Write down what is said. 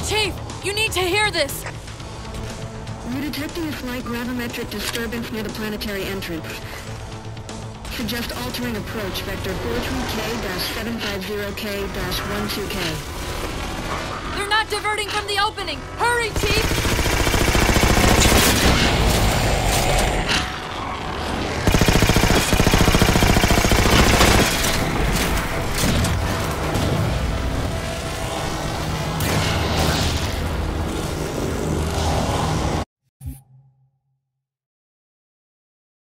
Chief, you need to hear this! We're detecting a slight gravimetric disturbance near the planetary entrance. Suggest altering approach, vector 43K-750K-12K. They're not diverting from the opening! Hurry, Chief!